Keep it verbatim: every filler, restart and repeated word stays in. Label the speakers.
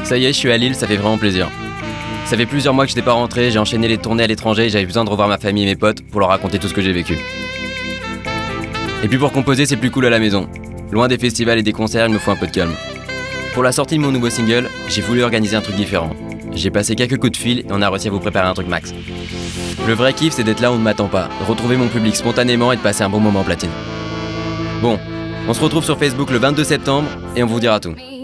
Speaker 1: Ça y est, je suis à Lille, ça fait vraiment plaisir. Ça fait plusieurs mois que j'étais pas rentré, j'ai enchaîné les tournées à l'étranger et j'avais besoin de revoir ma famille et mes potes pour leur raconter tout ce que j'ai vécu. Et puis pour composer, c'est plus cool à la maison. Loin des festivals et des concerts, il me faut un peu de calme. Pour la sortie de mon nouveau single, j'ai voulu organiser un truc différent. J'ai passé quelques coups de fil et on a réussi à vous préparer un truc max. Le vrai kiff, c'est d'être là où on ne m'attend pas, de retrouver mon public spontanément et de passer un bon moment en platine. Bon, on se retrouve sur Facebook le vingt-deux septembre et on vous dira tout.